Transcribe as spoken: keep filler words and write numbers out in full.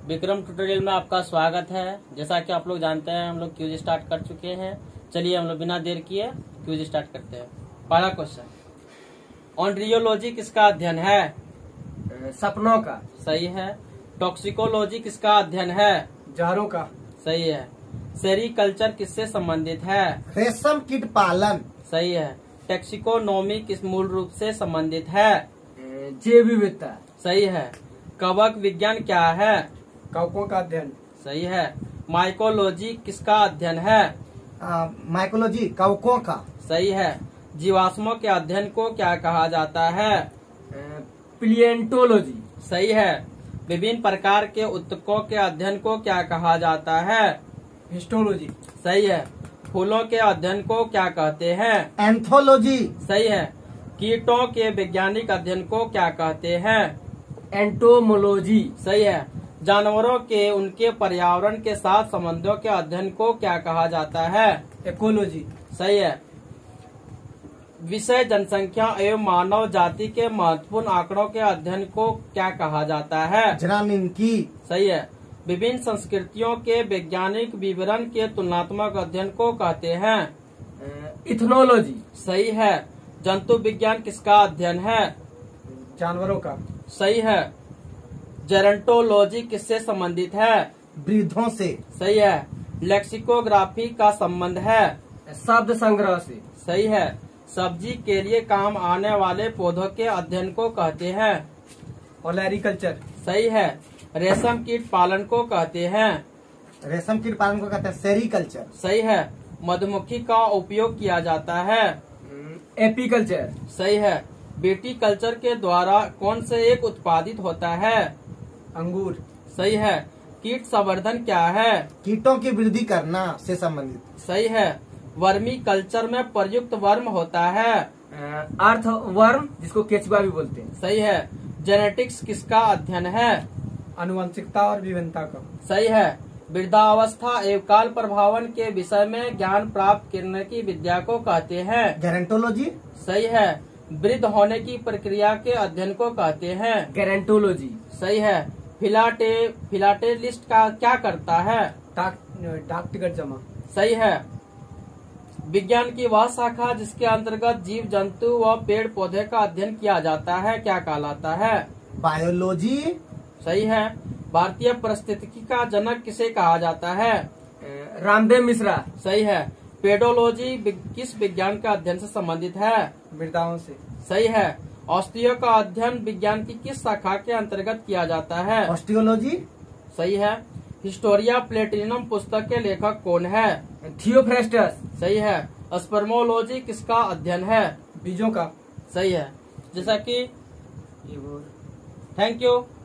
Vikram tutorial में आपका स्वागत है। जैसा कि आप लोग जानते हैं हम लोग क्यूज स्टार्ट कर चुके हैं। चलिए हम लोग बिना देर किए क्यूज स्टार्ट करते हैं। पहला क्वेश्चन, ऑन्ड्रियोलॉजी किसका अध्ययन है? सपनों का। सही है। टॉक्सिकोलॉजी किसका अध्ययन है? जारों का। सही है। सेरीकल्चर किससे संबंधित है? रेशम कीट पालन। सही है। टैक्सिकोनॉमी किस मूल रूप से संबंधित है? जैव विविधता। सही है। कवक विज्ञान क्या है? कवकों का अध्ययन। सही है। माइकोलॉजी किसका अध्ययन है? माइकोलॉजी कवकों का। सही है। जीवाश्मों के अध्ययन को क्या कहा जाता है? प्लिएंटोलॉजी। सही है। विभिन्न प्रकार के उत्तकों के अध्ययन को क्या कहा जाता है? हिस्टोलॉजी। सही है। फूलों के अध्ययन को क्या कहते हैं? एंथोलॉजी। सही है। कीटों के वैज्ञानिक अध्ययन को क्या कहते हैं? एंटोमोलॉजी। सही है। जानवरों के उनके पर्यावरण के साथ संबंधों के अध्ययन को क्या कहा जाता है? इकोलॉजी। सही है। विषय जनसंख्या एवं मानव जाति के महत्वपूर्ण आंकड़ों के अध्ययन को क्या कहा जाता है? जनानिकी। सही है। विभिन्न संस्कृतियों के वैज्ञानिक विवरण के तुलनात्मक अध्ययन को कहते हैं? इथनोलॉजी। सही है। जंतु विज्ञान किसका अध्ययन है? जानवरों का। सही है। जेरंटोलॉजी किससे संबंधित है? वृद्धों से। सही है। लेक्सिकोग्राफी का संबंध है? शब्द संग्रह से। सही है। सब्जी के लिए काम आने वाले पौधों के अध्ययन को कहते हैं? ओलैरिकल्चर। सही है। रेशम कीट पालन को कहते हैं? रेशम कीट पालन को कहते हैं सेरीकल्चर। सही है। मधुमक्खी का उपयोग किया जाता है? एपीकल्चर। सही है। विटीकल्चर के द्वारा कौन से एक उत्पादित होता है? अंगूर। सही है। कीट संवर्धन क्या है? कीटों की वृद्धि करना से संबंधित। सही है। वर्मी कल्चर में प्रयुक्त वर्म होता है? अर्थ वर्म, जिसको केचुआ भी बोलते हैं। सही है। जेनेटिक्स किसका अध्ययन है? आनुवंशिकता और विभिन्नता का। सही है। वृद्धावस्था एवं काल प्रभावन के विषय में ज्ञान प्राप्त करने की विद्या को कहते हैं? गेरेंटोलॉजी। सही है। वृद्ध होने की प्रक्रिया के अध्ययन को कहते हैं? गेरेंटोलॉजी। सही है। फिलाटे फिलाटेलिस्ट का क्या करता है? डाक डाक टिकट जमा। सही है। विज्ञान की वह शाखा जिसके अंतर्गत जीव जंतु व पेड़ पौधे का अध्ययन किया जाता है क्या कहलाता है? बायोलॉजी। सही है। भारतीय परिस्थितिकी का जनक किसे कहा जाता है? रामदेव मिश्रा। सही है। पेडोलॉजी किस विज्ञान का अध्ययन से संबंधित है? मृदाओं से। सही है। औषधियों का अध्ययन विज्ञान की किस शाखा के अंतर्गत किया जाता है? ऑस्टियोलॉजी। सही है। हिस्टोरिया प्लेटिनम पुस्तक के लेखक कौन है? थियोफ्रेस्टस। सही है। स्पर्मोलॉजी किसका अध्ययन है? बीजों का। सही है। जैसा कि थैंक यू।